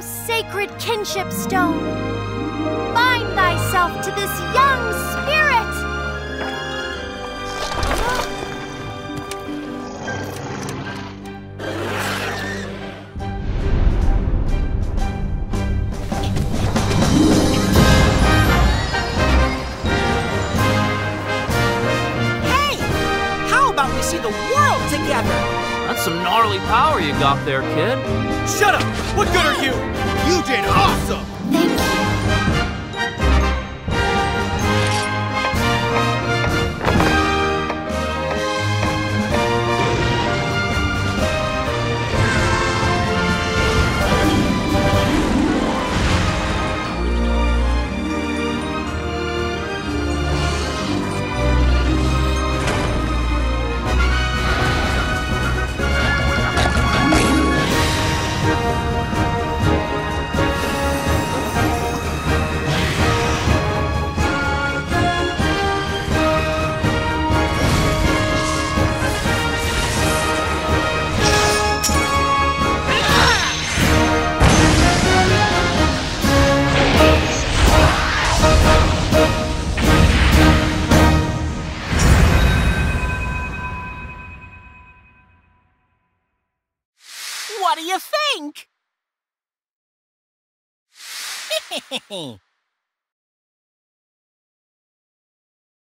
sacred kinship stone. Bind thyself to this young spirit. Hey! How about we see the world together? That's some gnarly power you got there, kid. Shut up! What good are you? You did awesome! Thank you. What do you think?